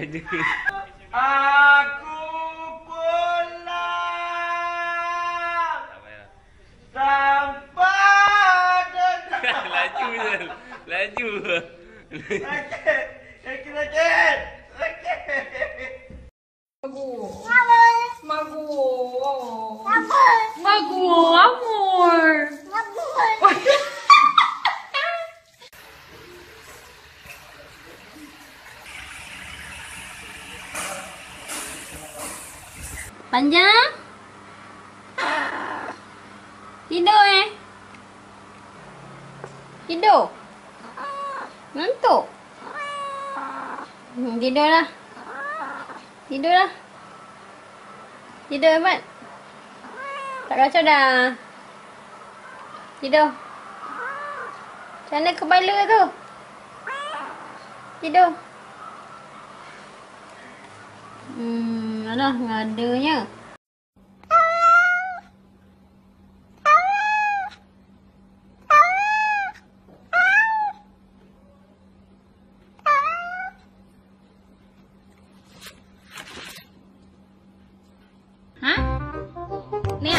Laju. Aku pulang sampai dengan Laju je. Laju. Sakit. Mago, amor. Panjang. Tidur Tidur. Ngantuk. Tidurlah. Tidur hebat. Tak kacau dah. Tidur. Macam mana kepala tu? Tidur. Alah, ngadanya. Hah? Nè.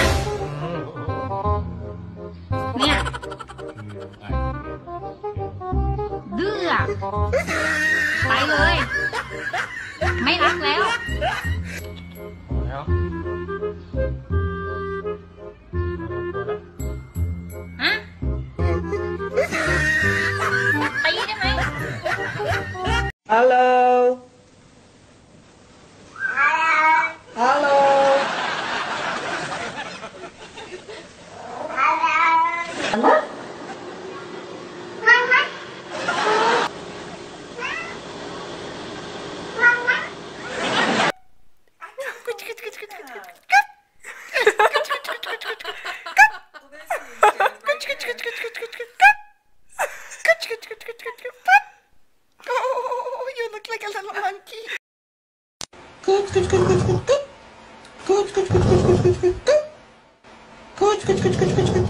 Đưa à? Tại người mấy lát léo. Hả? Tí đó mày. Halo. Halo. Oh, you look like a little monkey. Good.